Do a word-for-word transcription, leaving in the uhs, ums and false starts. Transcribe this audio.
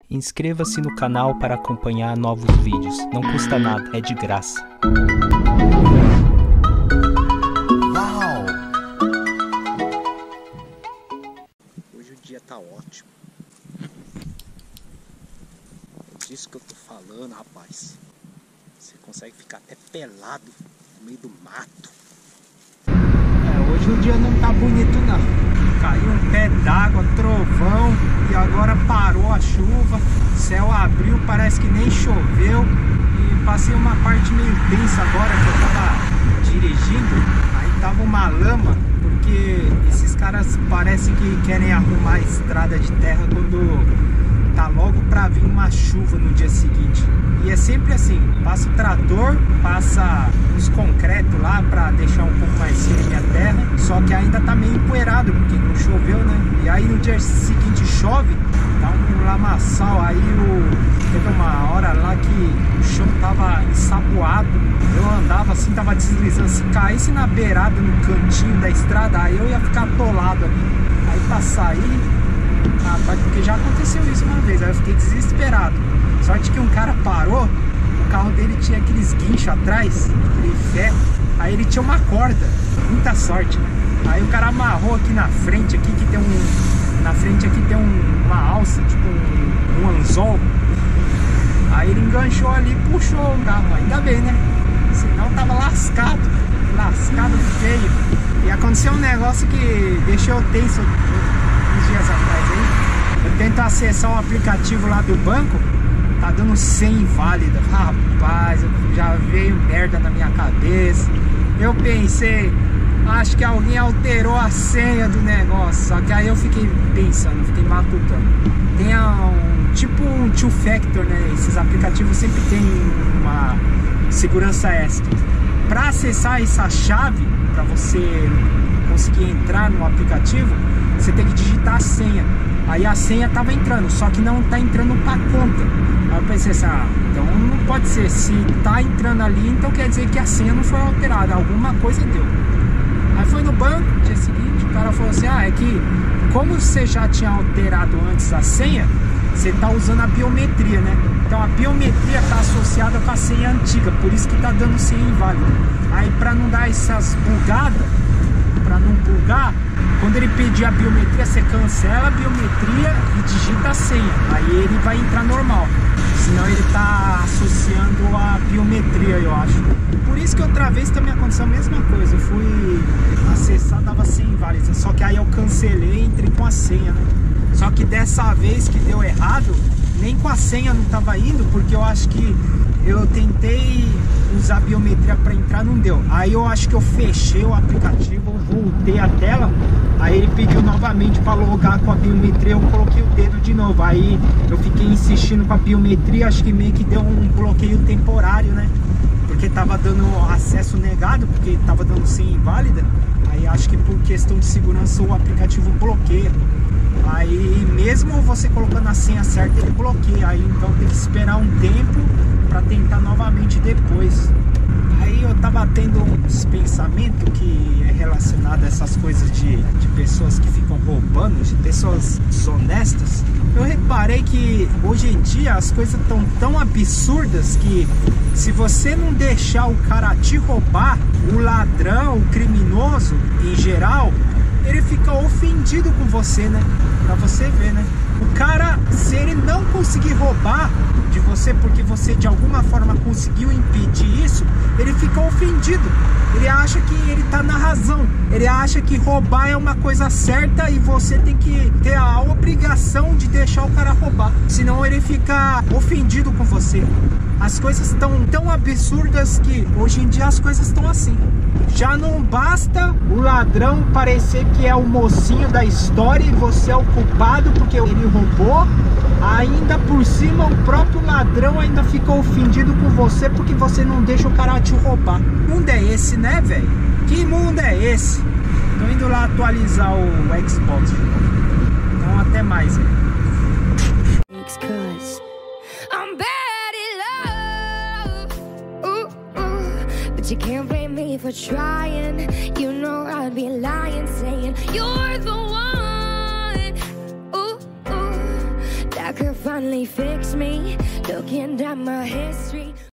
Inscreva-se no canal para acompanhar novos vídeos. Não custa nada, é de graça. Uau! Hoje o dia tá ótimo. É disso que eu tô falando, rapaz. Você consegue ficar até pelado no meio do mato. É, hoje o dia não tá bonito não. Caiu um pé d'água, trovão, e agora parou a chuva, o céu abriu, parece que nem choveu. E passei uma parte meio tensa agora que eu tava dirigindo, aí tava uma lama, porque esses caras parecem que querem arrumar a estrada de terra quando tá logo pra vir uma chuva no dia seguinte. E é sempre assim, passa o trator, passa uns concretos lá pra deixar um pouco mais firme a terra, só que ainda tá meio empoeirado, porque não choveu, né? E aí no dia seguinte chove, dá um lamaçal, aí o... teve uma hora lá que o chão tava ensaboado, eu andava assim, tava deslizando, se caísse na beirada, no cantinho da estrada, aí eu ia ficar atolado ali. Aí pra sair, rapaz, porque já aconteceu isso uma vez, aí eu fiquei desesperado. Sorte que um cara parou, o carro dele tinha aqueles guinchos atrás, aquele ferro, aí ele tinha uma corda, muita sorte, né? Aí o cara amarrou aqui na frente, aqui que tem um, na frente aqui tem um, uma alça, tipo um, um anzol. Aí ele enganchou ali e puxou o carro, ainda bem, né? Senão tava lascado, lascado feio. E aconteceu um negócio que deixou eu tenso uns dias atrás aí. Eu tento acessar o aplicativo lá do banco, tá dando cem inválida. Rapaz, já veio merda na minha cabeça. Eu pensei, acho que alguém alterou a senha do negócio. Só que aí eu fiquei pensando, fiquei matutando. Tem um tipo um two factor, né? Esses aplicativos sempre tem uma segurança extra. Para acessar essa chave, para você conseguir entrar no aplicativo, você tem que digitar a senha. Aí a senha tava entrando, só que não tá entrando pra conta. Aí eu pensei assim, ah, então não pode ser. Se tá entrando ali, então quer dizer que a senha não foi alterada, alguma coisa deu. Aí foi no banco, no dia seguinte, o cara falou assim, ah, é que como você já tinha alterado antes a senha, você tá usando a biometria, né? Então a biometria tá associada com a senha antiga, por isso que tá dando senha inválida. Aí pra não dar essas bugadas, pra não bugar, quando ele pedir a biometria, você cancela a biometria e digita a senha. Aí ele vai entrar normal. Senão ele tá associando a biometria, eu acho. Por isso que outra vez também aconteceu a mesma coisa. Eu fui acessar, dava senha inválida. Só que aí eu cancelei e entrei com a senha, né? Só que dessa vez que deu errado, nem com a senha não tava indo, porque eu acho que eu tentei usar a biometria para entrar, não deu. Aí eu acho que eu fechei o aplicativo, voltei a tela, aí ele pediu novamente para logar com a biometria, eu coloquei o dedo de novo. Aí eu fiquei insistindo com a biometria, acho que meio que deu um bloqueio temporário, né? Porque tava dando acesso negado, porque tava dando senha inválida. Aí acho que por questão de segurança o aplicativo bloqueia. Aí mesmo você colocando a senha certa, ele bloqueia. Aí então tem que esperar um tempo para tentar novamente depois. Aí eu tava tendo uns pensamentos que é relacionado a essas coisas de, de pessoas que ficam roubando, de pessoas desonestas. Eu reparei que hoje em dia as coisas estão tão absurdas que se você não deixar o cara te roubar, o ladrão, o criminoso em geral, ele fica ofendido com você, né? Pra você ver, né? O cara, se ele não conseguir roubar de você porque você de alguma forma conseguiu impedir isso, ele fica ofendido. Ele acha que ele tá na razão. Ele acha que roubar é uma coisa certa e você tem que ter a obrigação de deixar o cara roubar. Senão ele fica ofendido com você. As coisas estão tão absurdas que hoje em dia as coisas estão assim. Já não basta o ladrão parecer que é o mocinho da história e você é o culpado porque ele roubou. Ainda por cima o próprio ladrão ainda fica ofendido com você porque você não deixa o cara te roubar. Que mundo é esse, né, velho? Que mundo é esse? Tô indo lá atualizar o Xbox. Então até mais, velho. You can't blame me for trying. You know I'd be lying saying you're the one. Ooh, ooh, that could find finally fix me. Looking at my history.